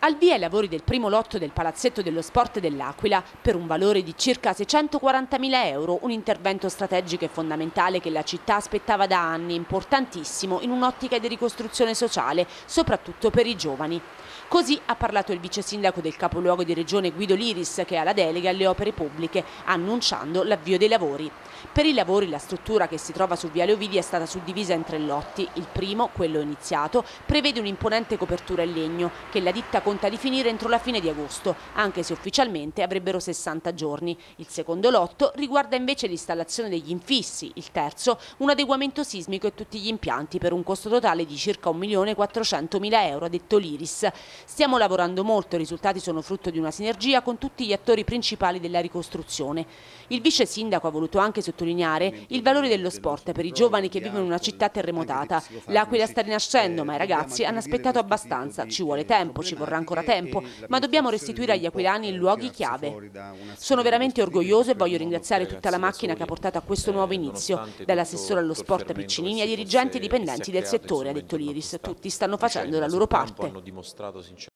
Al via i lavori del primo lotto del Palazzetto dello Sport dell'Aquila per un valore di circa 640.000 euro, un intervento strategico e fondamentale che la città aspettava da anni, importantissimo in un'ottica di ricostruzione sociale, soprattutto per i giovani. Così ha parlato il vice sindaco del capoluogo di regione Guido Liris, che ha la delega alle opere pubbliche, annunciando l'avvio dei lavori. Per i lavori la struttura che si trova su Viale Ovidia è stata suddivisa in 3 lotti. Il primo, quello iniziato, prevede un'imponente copertura in legno che la ditta conta di finire entro la fine di agosto, anche se ufficialmente avrebbero 60 giorni. Il secondo lotto riguarda invece l'installazione degli infissi. Il terzo, un adeguamento sismico e tutti gli impianti per un costo totale di circa 1.400.000 euro, ha detto l'Iris. Stiamo lavorando molto, i risultati sono frutto di una sinergia con tutti gli attori principali della ricostruzione. Il vice sindaco ha voluto anche sottolineare il valore dello sport per i giovani che vivono in una città terremotata. L'Aquila sta rinascendo, ma i ragazzi hanno aspettato abbastanza. Ci vuole tempo, ci vorrà ancora tempo, ma dobbiamo restituire agli aquilani i luoghi chiave. Sono veramente orgoglioso e voglio ringraziare tutta la macchina che ha portato a questo nuovo inizio, dall'assessore allo sport Piccinini ai dirigenti e dipendenti del settore, ha detto l'Iris. Tutti stanno facendo la loro parte.